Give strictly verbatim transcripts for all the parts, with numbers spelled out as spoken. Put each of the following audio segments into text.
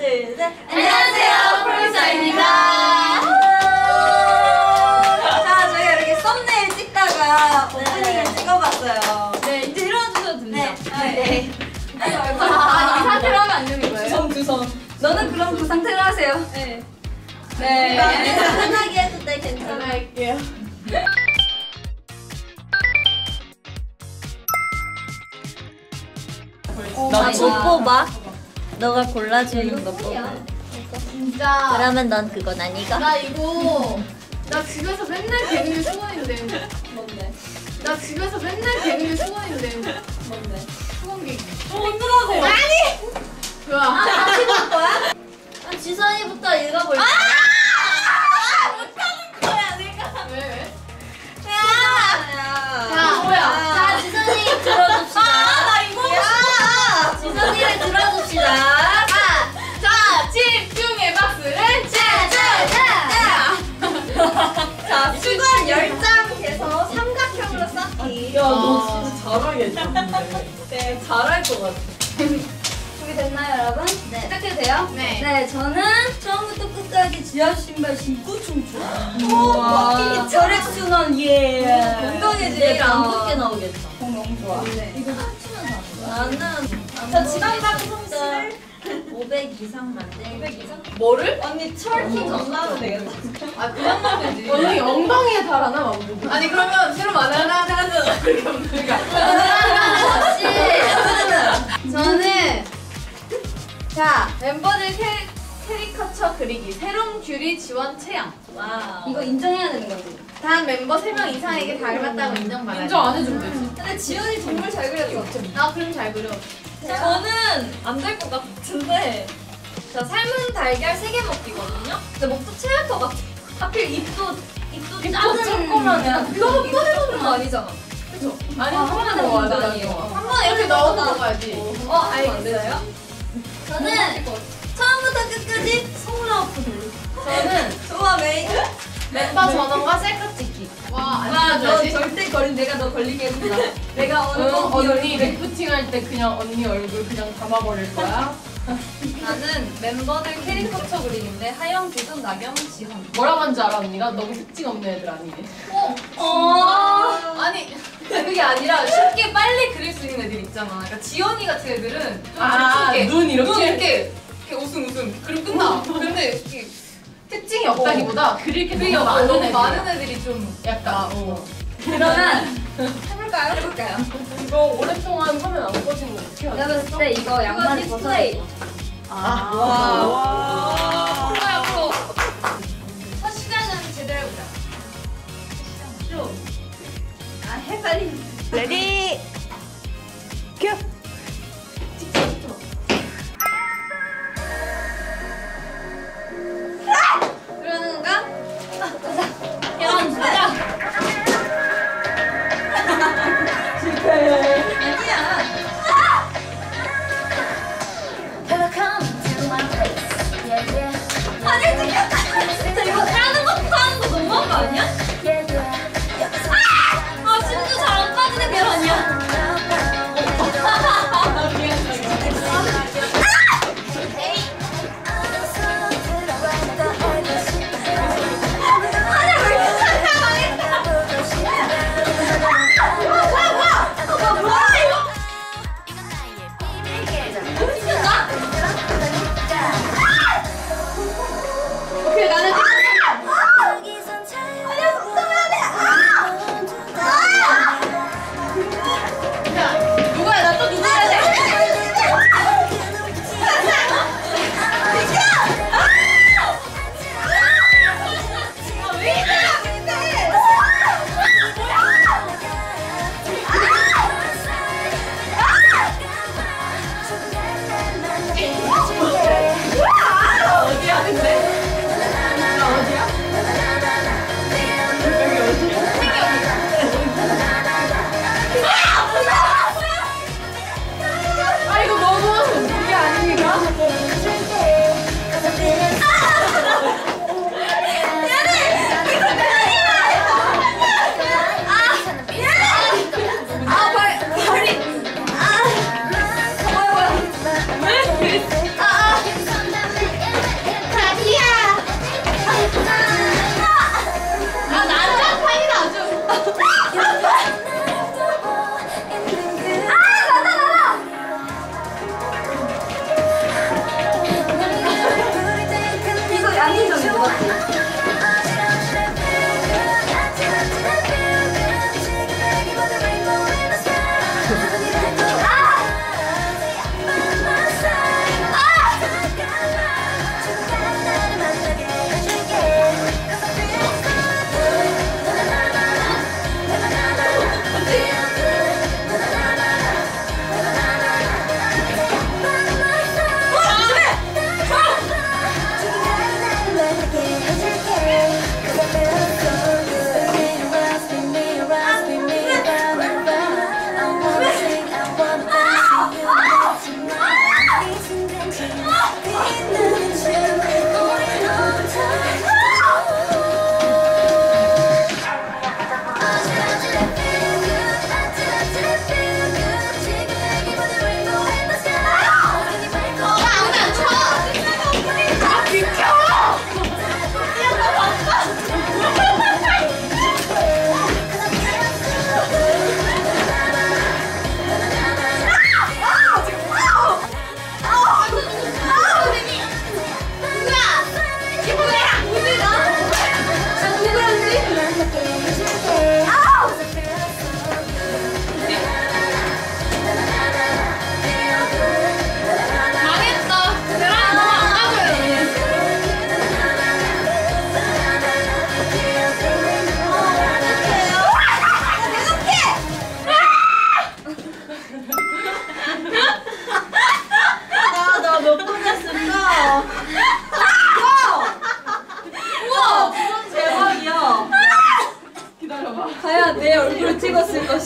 둘, 셋. 안녕하세요, 프로듀서입니다. 자, 저희가 이렇게 썸네일 찍다가 오프닝을 찍어봤어요. 네, 이제 일어나주셔도 됩니다. 네. 네. 네. 아, 이 상태로 하면 안 되는 거예요? 두성, 두성. 너는 그럼 그 상태로 하세요. 네. 네. 편하게 해도 돼, 괜찮아. 할게요. 나 못 뽑아. 너가 골라주는 거 뽑아. 진짜. 그러면 넌 그건 아니가? 나 이거 나 집에서 맨날 개는 게 수건인데. 뭔데? 나 집에서 맨날 개는 게 수건인데. 뭔데? 수건 개기. 어, 힘들어서. 아니. 좋아. 같이 볼 거야? 아, 지선이부터 읽어볼게. 아! 못하는 거야, 내가. 왜 왜? 야! 자, 뭐야? 자, 지선이 들어줍시다. 아, 나 이거 야! 지선이를 들어줍시다. 자, 자, 집중의 박수를 짜자자. 자, 수건 열 장 해서 삼각형으로 쌓기. 야, 너 진짜 잘하겠다. 네, 잘할 것 같아. 준비됐나요, 여러분? 네. 시작해도 돼요? 네. 네, 저는 처음부터 끝까지 지하 신발 신고 춤추. 우와. 혈액순환, 예. 건강해지겠다. 내가 안 붙게 나오겠다. 너무 좋아. 네. 이거 춤추면서 하는 거야? 나는 자, 지방 방송실 오백 이상 만들. 오백 이상? 뭐를? 언니 철키 전라면 되겠다. 아, 그냥 하면 되지. 언니 엉덩이에 달아나 왕복이. 아니 그러면 새로 만나나 하나 그렇게 없으니까. 저는 자 멤버들 캐, 캐리커처 그리기 새로운 귤이 지원 체험. 와우. 이거 인정해야 되는 거지. 단 멤버 세 명 이상에게 닮았다고 인정받아요. 인정 안 해주면 되지. 근데 지연이 정말 잘 그렸어. 나 그림 잘 그려. 저는 안 될 것 같은데. 자, 삶은 달걀 세 개 먹기거든요. 근데 목도 체할 것 같아. 하필 입도 입도 작은 거면 그거 한 번에 먹는 거 아니잖아. 그쵸? 아니 한 번에 먹어야 돼. 아니에요. 한 번에 이렇게 넣어서 먹어야지. 어, 알겠어요? 저는 처음부터 끝까지 송라오프 돌리기. 저는 좋아, 메이. 멤버 전원과 셀카 찍기. 와, 와, 안 너 되지? 절대 걸 내가 너 걸리게 해준다. 내가 응, 언니 언니 래프팅 할 때 그냥 언니 얼굴 그냥 담아버릴 거야. 나는 멤버들 캐릭터처 그리는데 하영, 두준, 나경, 지선. 뭐라고 한줄 알아 언니가? 너무 특징 없는 애들 아니네. 어. 아니 그게 아니라 쉽게 빨리 그릴 수 있는 애들 있잖아. 그러니까 지연이 같은 애들은 좀 아, 쉽게 눈 이렇게? 눈 이렇게 이렇게 웃음 웃음 그리고 끝나. 근데 이게 특징이 없다기보다 그릴 게 그게 너무 너무 많은 애들. 많은 애들이 좀 약간 어. 그러면 해볼까요? 해볼까요? 이거 오랫동안 하면 안 꺼지는 거 어떻게 내가 하지? 봤을 때 이거 양말 벗어. 아, 와. 앞으로 앞으로 첫 시간은 제대로 해보자. 아, 헷갈리. 레디. 큐. 그러는 건가? 야, 진짜. 실패. 아니, 찍혔다. 진짜 이거 까는 것부터 하는 거 너무한 거 아니야? 아! 아, 진짜 잘 안 빠지는 게 아니야.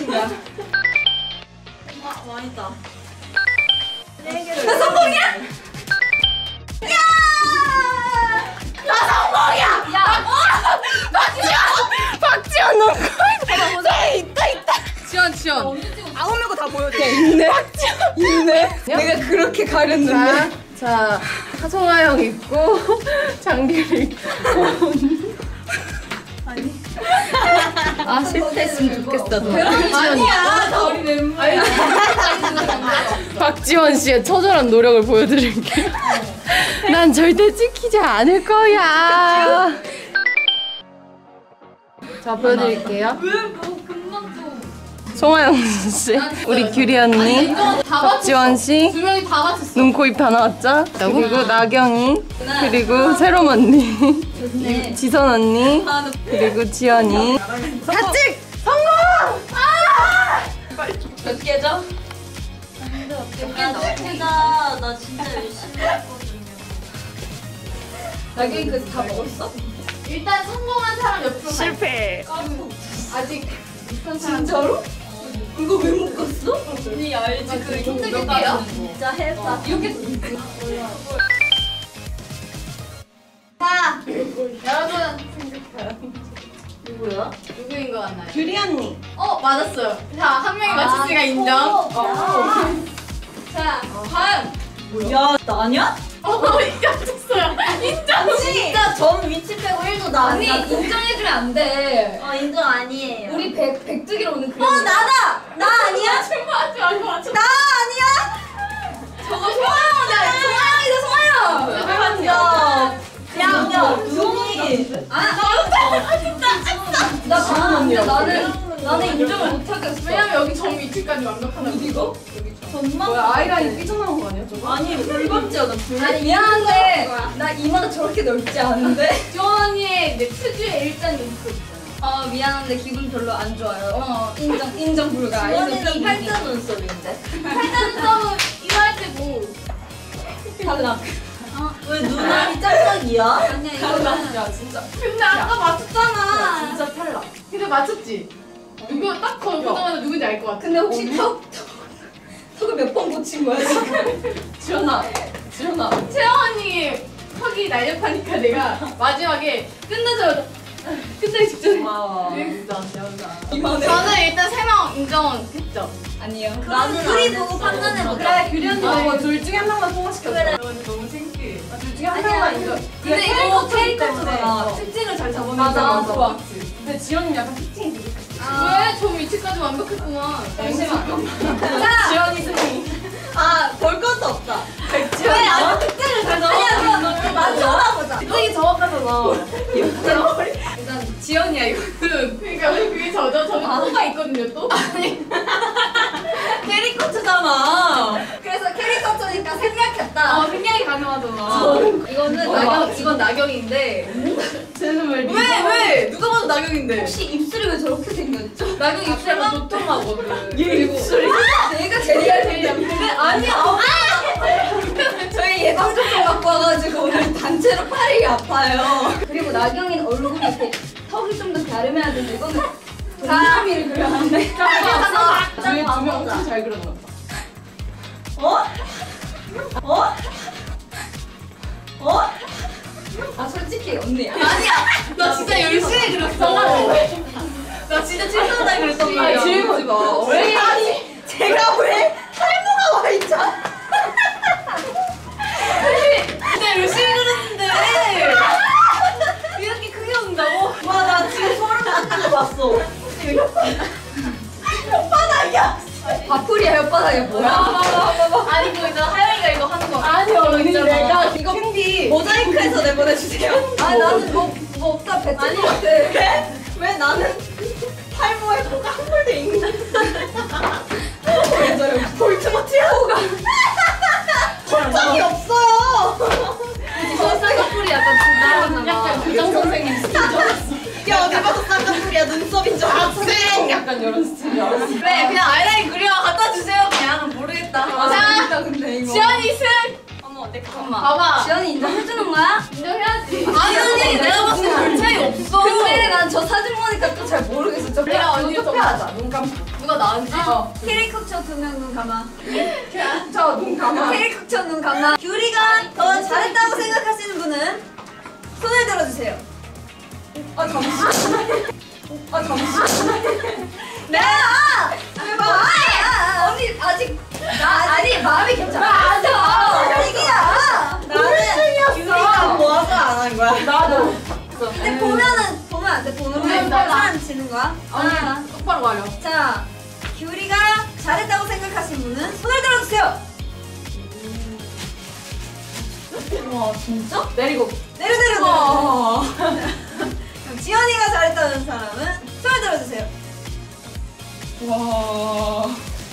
친구야. 아, 맛있다. 나 성공이야? 야! 나 성공이야! 야! 박지원 너 거의 있다 있다. 지원 지원. 아홉 명 거 다 보여줘. 있네. 박지원 있네. 내가 그렇게 가렸는데. 자, 자 하성아 형 있고 장기를 있고. 아 실패했으면 좋겠다. 너. 아니야, 나 우리 멤버야. 박지원 씨의 처절한 노력을 보여드릴게요. 난 절대 찍히지 않을 거야. 자 보여드릴게요. 왜뭐 금방 좀. 송하영 씨, 우리 규리 언니, 박지원 씨, 두 명이 다 맞췄어. 음. 눈, 코, 입 다 나왔죠? 그리고 나경이, 그리고 세롬 언니, 지선 언니, 그리고 지연이. 다 찍! 몇 개죠? 몇 개다. 나 진짜 열심히 했거든요. 나경이 그래서 다 먹었어? 일단 성공한 사람 옆으로 실패. 아직 못한 사람. 진짜로? 이거 왜 못 갔어? 언니 알지? 그 힘들게 깨요? 진짜 해봐. 이렇게 자, 여러분 생각해요. 누구야? 누구인 것 같나요? 규리 언니. 어 맞았어요. 자 한 명이 맞췄으니까 인정. 어. 자 다음. 야, 나냐? 어 인정했어요. 인정. 진짜 전 위치 빼고 일도 나 아니 아니야. 인정해주면 안 돼. 어, 인정 아니에요. 우리 백 백두기로 오는 그림. 어, 나다! 나 아니야? 맞지 맞지 맞지. 나 아니야? 저거 소아영이다. 소아영이다 소아영. 야, 야, 야, 눈이. 아 나 봤는데 나는 나는 인정을 못 하겠어. 왜냐면 여기 점 위치까지 완벽하다. 이거? 전망. 뭐야 아이라인 삐져나온 거 아니야 저거? 아니, 불감지야, 불. 아니 미안한데 나 이마가 저렇게 넓지 않은데. 지원 언니의 내 특유의 일단 눈썹 있잖아. 어 미안한데 기분 별로 안 좋아요. 어 인정 인정 불가. 지원이는 팔자 눈썹인데. 팔자 눈썹은 이거 할 때 뭐. 탈락. 왜 눈알이 짝짝이야? 아니야 이거는 야 진짜. 근데 아까 맞췄잖아. 진짜 탈락. 근데 맞췄지? 이거 딱 거기 보자마자 누군지 알 것 같아. 근데 혹시 턱 턱, 턱을 몇 번 고친 거야 지금? 지연아. 지연아. 채영 언니 턱이 날렵하니까 내가 마지막에 끝나자마자 끝나기 직전에 고마워. 네. 진짜 지연아. 이만해. 저는 일단 세 명 인정했죠. 아니요. 나는 둘이 안 보고 했어. 판단해보자. 규리 언니 아, 이거 둘 중에 한 명만 통과시켰어. 그래. 너무 창피해. 아, 둘 중에 한 아니야. 명만 인정. 근데 이거 이거 캐릭터잖아. 때문에. 특징을 잘 잡아내는 맞아, 사람 좋아. 맞지? 근데 지연이 약간 특징이 부족해. 왜? 저 위치까지 완벽했구만. 잠시만. 자, 지연이 승리. 아, 볼 것도 없다. 왜 아무 특징을 잘 잡아? 아니야, 그럼 맞춰봐 보자. 특징이 정확하잖아. 일단 지연이야 이거. 그러니까 우리 그게 저저 저는 코가 있거든요 또. 캐릭터잖아. 그래서 캐릭터니까 생략했다. 어 생각이 가능하잖아. 이거는 어, 나경 맞지. 이건 나경인데. 쟤는 왜? 왜 왜? 누가 봐도 나경인데. 혹시 입술이 왜 저렇게 생겼죠? 나경 입술 입술은 막 도톰하거든. 그리고 내가 제리알 제리알인데 아니야. 저희 예방 접종 갖고 와가지고 오늘 단체로 팔이 아파요. 그리고 나경이는 얼굴이 이렇게 턱이 좀 더 갸름해야 되는데 이거는 동그라미를 그려놨네. 뒤에 두명 봐보자. 엄청 잘 그렸나 봐. 어? 어? 어? 아 솔직히 언니 나 진짜 열심히 그렸어. 나 진짜 최선을 다해 그랬단 아, 말이야. 질문지 마. 왜? 아니, 제가 왜 탈모가 와 있잖아. 진짜 열심히 그렸는데. 이렇게 크게 온다고? 와, 나 지금 소름 돋는 거 봤어. 혓바닥이야. 바풀이야 혓바닥이 뭐야? 아니 그 이제 하영이가 이거 하는 거. 아니 언니 내가 이거 캔디. 모자이크해서 내보내주세요. 아 나는 뭐, 뭐 없다 뱉은 것 같아. 왜? 왜 나는 탈모에 코가 한물돼 있는 볼트모티야? 코가 홀짝이 없어요. 저 쌍꺼풀이 약간 나랑 약간 교장 선생님 스타일 줄 알았어. 야, 어디 봐도 쌍꺼풀이야. 눈썹인 줄 알았어. 약간 이런 스타일 알았어. 그래 그냥 아이라인 그려 갖다 주세요. 그냥 모르겠다. 아 재밌다 근데 이거. 지연이 승. 어머, 내 거. 봐봐. 지연이 인정해주는 거야? 인정해야지. 아니, 언니, 내가 봤을 때 별 차이 없어. 근데 근데 난 저 사진 보니까 또 잘 모르겠어. 저 내가 언니 좀 투표하자. 눈 감고. 누가 나은지? 어. 캐리커처 두 명 눈 감아. 저 눈 감아. 캐리커처 눈 감아. 귤이가 더 잘했다고 생각하시는 분은 손을 들어주세요. 아 잠시만. 아 잠시만. 내가 왜 봐? 언니 아직 나 아직 마음이 괜찮아. 맞아. 아직이야. 나는 귤이가 모아서 안 한 거야. 나도. 근데 보면은 보면 안 돼. 보면 네, 사람 지는 거야. 언니 아. 똑바로 가려. 자, 귤이가 잘했다고 생각하신 분은 손을 들어주세요. 와 진짜? 내리고. 내려 내려 내려. 어. 그럼 지연이가 잘했다는 사람은 손을 들어주세요. 와.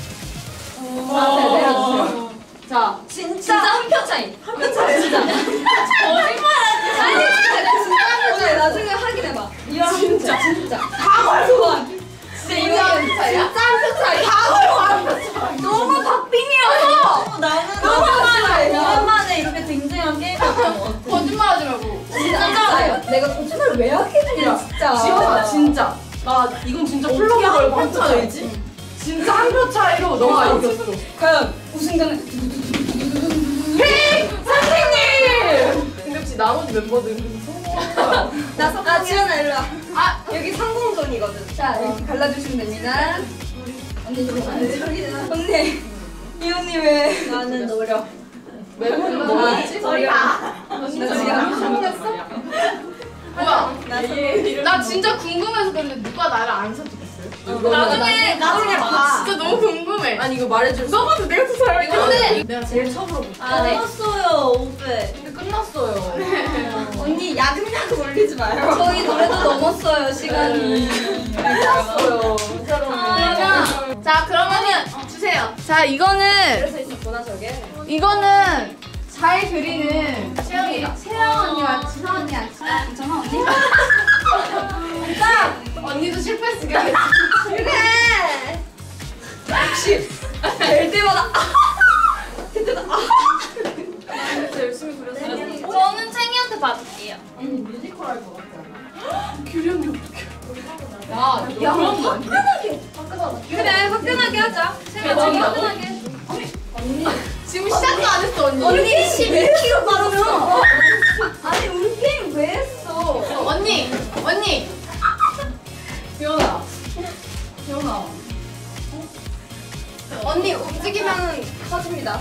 자, 내려주세요. 자. 진짜 한 표 차이. 한 표 차이. 진짜. 거짓말하지. 아니 진짜 진짜 한 표 차이. 나중에 확인해봐. 진짜. 진짜. 다 걸고. 진짜 이거 진짜 한 표 차이. 다 걸고 한 표. 너무 박빙이어서. 나는 너무 박빙이야. 오랜만에 이렇게 쟁쟁한 게임이었던 것 같아. 거짓말하지 말고. 진짜. 내가 거짓말을 왜 하게 되냐 진짜. 지원아 진짜. 나 이건 진짜 플로우 걸고 한 표 차이지? 진짜 한 표 차이로 너가 이겼어. 과연 우승자는 핑! 선생님! 근데 혹시 나머지 멤버들은 성공했어요? 나 아, 지연아 일로 와. 아! 여기 상공존이거든. 자, 이렇게 갈라주시면 됩니다. 언니 저기 저기 언니. 이 언니 왜? 나는 노력. 멤버는 뭐였지? 저희가. 나 지금 성공했어? 뭐야? 나 진짜 궁금해서 그런데 누가 나를 안 선택했어요? 나중에 나중에 봐. 진짜 너무 궁금해. 아니 이거 말해줄 써봐도 내가 더 잘할 것 같아. 내가 제일 처음으로 못 아 넘었어요 오백. 근데 끝났어요. 언니 야금야금 올리지 마요. 저희 노래도 넘었어요 시간이. 끝났어요. 아, 자 그러면은 주세요. 자 이거는 그래서 있었구나 저게. 이거는 잘 그리는 채영이가. 채영 언니와 지선 언니야. 괜찮아 언니? 자 언니도 실패했으니까. 그래. 역시 될 때마다. 그때다. 진짜 열심히 그렸어요. 저는 챙이한테 받을게요. 언니 뮤지컬 할 것 같지 않아? 규리 언니 어떡해. 야, 야, 그런 거 아니야? 화끈하게. 그래 화끈하게 하자. 채영 언니 대박이다. 화끈하게. 언니. 지금 시작도 안 했어 언니. 언니 십일 킬로그램 빠르면. 아니 우리 게임 왜 했어? 어, 언니, 언니. 기현아, 기현아. 언니 움직이면 터집니다.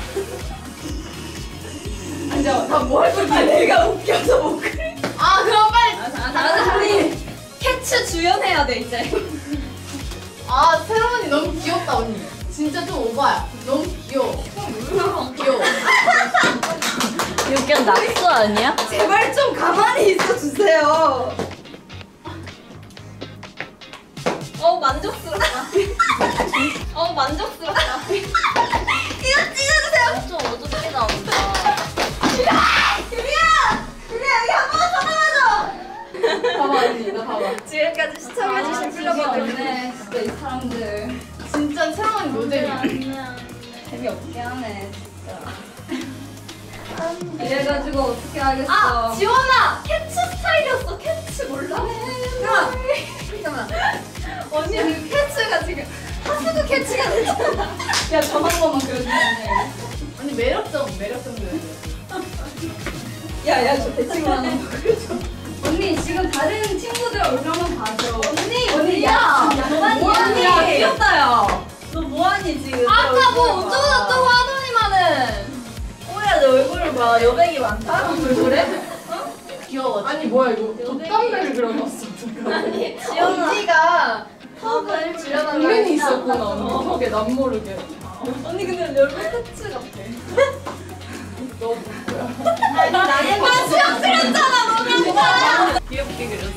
앉아. 나 뭐 할 건지. 내가 웃겨서 못 그래. 아 그럼 빨리. 나는 언니 캐츠 주연해야 돼 이제. 아 새로운이 너무 귀엽다 언니. 진짜 좀 오바야. 너무 귀여워. 귀여워. 육견 낙서 아니야? 제발 좀 가만히 있어 주세요. 어 만족스럽다. 어 만족스럽다. 이거 찍어주세요. 좀 어둡게 나온다. 유리야! 유리야 여기 한 번만 쳐다봐줘. 봐봐 언니, 나 봐봐. 지금까지 시청해주신 플러버들 진짜 이 사람들 진짜 새로운 노잼이야. 재미없게 하네 진짜. 이래가지고 어떻게 하겠어. 아, 지원아! 캐츠 스타일이었어. 캐츠 몰라? 잠깐만. 잠깐만. 언니 지금 캐츠가 지금 하수구 캐츠가 됐잖아. 야, 저 한 번만 그려주면 돼. 언니 매력적, 매력적 노래. 야, 야, 저 대칭을 하는 거 그려줘. 언니, 지금 다른 친구들 얼굴 한번 봐줘. 언니, 언니, 야! 뭐하니? 야, 귀엽다, 야. 너 뭐하니 지금? 아까 뭐 어쩌고 저쩌고 하더니만은. 오야 너 얼굴을 봐. 여백이 많다. 그래? 귀여워. 아니 뭐야 이거 돛담배를 그려놨어. 아니 지연아. 언니가 턱을 지려달라. 고민이 있었구나 언니. 턱에 남 모르게. 언니 근데 얼굴 캐츠 같아. 너 누구야? 나의 아, 수영 그렸잖아, 너가. 귀엽게 그렸어.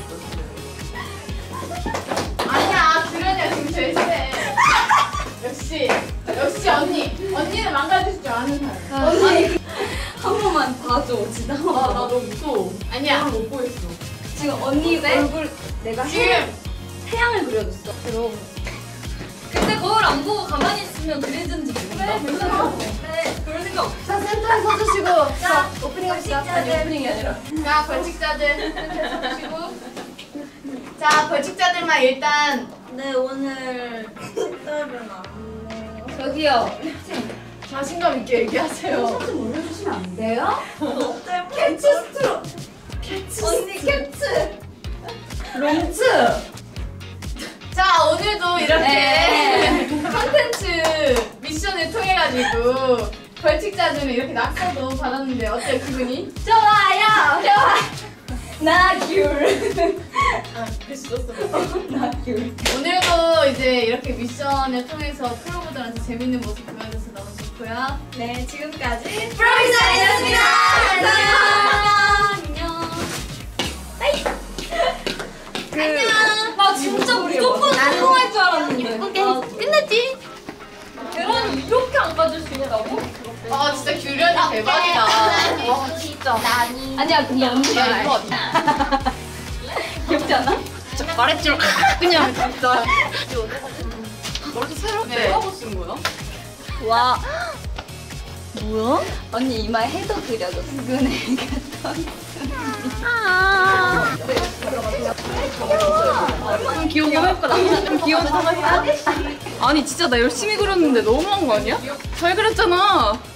아니야 규련이가 지금 제일 심해. 역시 역시 언니. 언니는 망가질 줄 아는 사람. 언니 한 번만 봐줘, 진짜. 한 번만. 나 너무 무서워. 아니야 못 보겠어. 지금 언니 얼굴 내가 해, 지금 태양을 그려줬어. 그럼. 근데 거울 안 보고 가만히 있으면 그리든지 모른다. 그래, 괜찮아. 그래, 그럴 생각 없어. 자 센터에 서주시고. 자 오프닝 합시다. 아니 오프닝이 아니라. 자 벌칙자들 센터에 서주시고. 자, 벌칙자들만 일단 네, 오늘 색깔은 안 돼. 저기요. 자신감 있게 얘기하세요. 좀 올려주시면 안 돼요? 캐치 스트로. 언니 캡츠. 롱츠. 자, 오늘도 이렇게 네. 컨텐츠 미션을 통해가지고 벌칙자들은 이렇게 낙서도 받았는데 어때요, 기분이? 좋아요. 좋아. 나 귤. 아, 글씨 썼어. 나 귤. 오늘도 이제 이렇게 미션을 통해서 프로분들한테 재밌는 모습 보여줘서 너무 좋고요. 네, 지금까지 프로미사이였습니다. 안녕. 안녕. 나 진짜 무조건 성공할 줄 알았는데. 아, 끝났지? 계란이 이렇게 안 빠질 수 있다고? 아, 진짜 규련이 대박이다. 와, 진짜. 아니야, 근데 언니 야, 이거 어디? 귀엽지 않아? 말했죠. 그냥 진짜. 머리 새롭게 하고 쓴 거야? 와. 뭐야? 언니 이마에 해도 그려줘. 수근에 같은. 아. 좀 귀여워. 좀 귀여워. 아니 진짜 나 열심히 그렸는데 너무한 거 아니야? 잘 그렸잖아.